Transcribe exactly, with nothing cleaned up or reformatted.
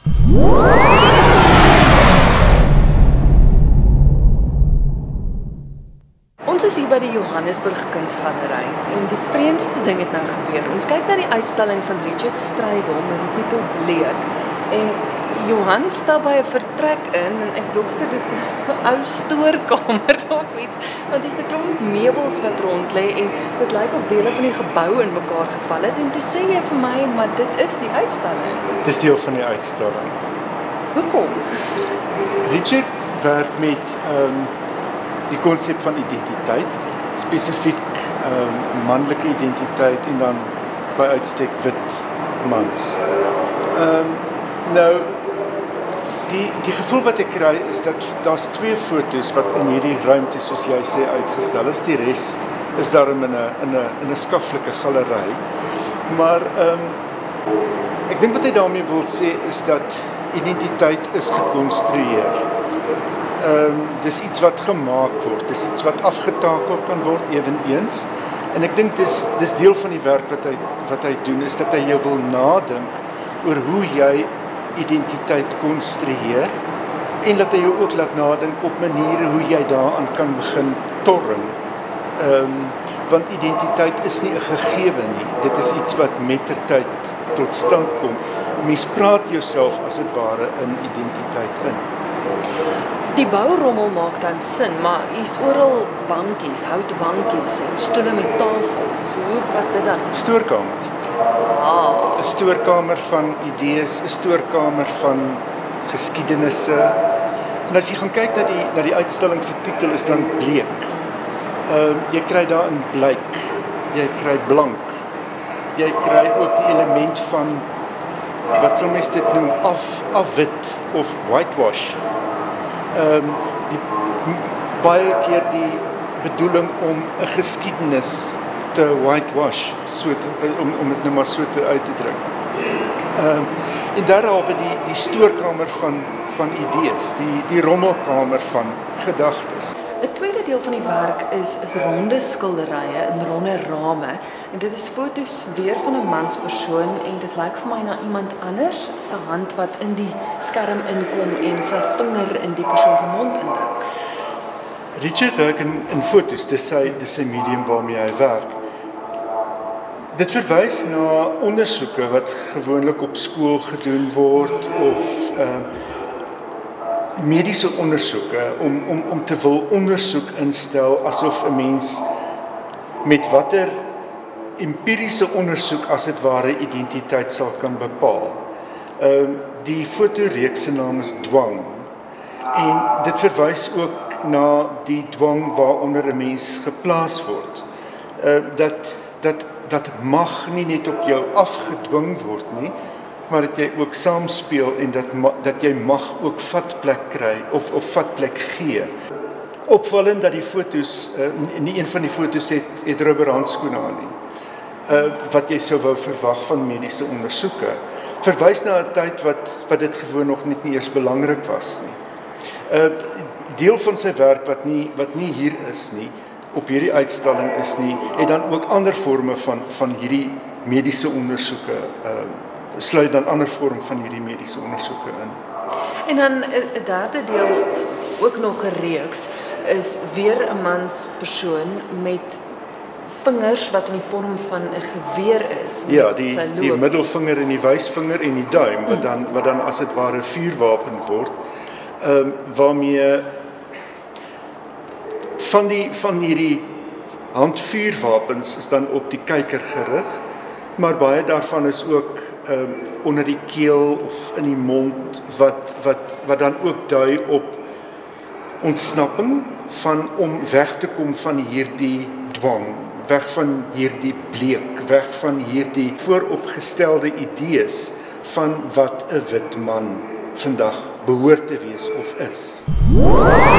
Ons is hier by die Johannesburg Kunsgalery en die vreemdste ding het nou gebeur. Ons kyk na die uitstalling van Richard Strydom met die titel Bleek en Johan stap by 'n vertrek in en ek dogter dis 'n ou stoorkamer of iets, want dis 'n klomp meubels wat rond lê en dit lyk of dele van die gebou in mekaar geval het en toe sê jy vir my, maar dit is die uitstalling. Dis deel van die uitstalling. Hoekom? Richard werk met um, die konsep van identiteit, spesifiek um, manlike identiteit en dan by uitstek wit mans. Um, nou, die, die gevoel wat ek kry is dat daar's twee foto's wat in hierdie ruimte, soos jy sê, uitgestel is. Die res is daarom in 'n in 'n in 'n skaflike galery. Maar um, ek dink wat hy daarmee wil sê is dat identiteit is gekonstrueer. Um, dis iets wat gemaak word, dis iets wat afgetakel kan word eweneens. En ek dink dis dis deel van die werk wat hy wat hy doen is dat hy jou wil nadink oor hoe jy identiteit konstrueer en dat hy jou ook laat nadink op maniere hoe jy daaraan kan begin torring. Um, want identiteit is nie 'n gegewe nie. Dit is iets wat mettertyd tot stand kom. Mens praat jouself as dit ware in identiteit in. Die bourommel maak dan sin, maar hier's oral bankies, houten bankies en stoele met tafels. Hoe pas dit dan? Stoorkamer. Ah. 'n Stoorkamer van idees, 'n stoorkamer van geskiedenisse. En as jy gaan kyk na die na die uitstalling se titel is dan Bleek. Ehm uh, jy kry daar in blyk, jy kry blank. Jy kry ook die element van wat sou mens dit noem af afwit of whitewash. Ehm um, die baie keer die bedoeling om 'n geskiedenis te whitewash, so te, om om dit nou maar so te uit te druk. Ehm um, en daarhalwe die die stoorkamer van van idees, die die rommelkamer van gedagtes. 'n Tweede deel van die werk is is ronde skilderye in ronde rame en dit is foto's weer van 'n manspersoon en dit lyk vir my na iemand anders se hand wat in die skerm inkom en sy vinger in die persoon se mond indruk. Richard werk in, in foto's, dis sy dis sy medium waarmee hy werk. Dit verwys na ondersoeke wat gewoonlik op skool gedoen word of uh, mediese ondersoeke om om om te wil ondersoek instel asof 'n mens met watter empiriese ondersoek as dit ware identiteit sal kan bepaal. Ehm uh, die fotoreeks se naam is Dwang en dit verwys ook na die dwang waaronder 'n mens geplaas word. Uh, dat dat dat mag nie net op jou afgedwing word nie, maar dat jy ook saamspeel en dat dat jy mag ook vatplek kry of of vatplek gee. Opvallend dat die foto's uh, nie een van die foto's het het rubberhandskoene aan nie. Uh, wat jy sou wou verwag van mediese ondersoeke. Verwys na 'n tyd wat wat dit gewoon nog net nie eers belangrik was nie. Uh, deel van sy werk wat nie wat nie hier is nie, op hierdie uitstalling is nie, en dan ook ander forme van van hierdie mediese ondersoeke, uh, sluit dan ander vorm van hierdie mediese ondersoeke in. En dan 'n derde deel, ook nog 'n reeks, is weer 'n manspersoon met vingers wat in die vorm van 'n geweer is. Ja, die die middelvinger en die wysvinger en die duim wat dan wat dan as dit ware 'n vuurwapen word. Ehm um, waarmee van die van hierdie handvuurwapens is dan op die kyker gerig, maar baie daarvan is ook ehm um, onder die keel of in die mond wat wat wat dan ook dui op ontsnapping van om weg te kom van hierdie dwang, weg van hierdie bleek, weg van hierdie vooropgestelde idees van wat 'n wit man vandag behoort te wees of is.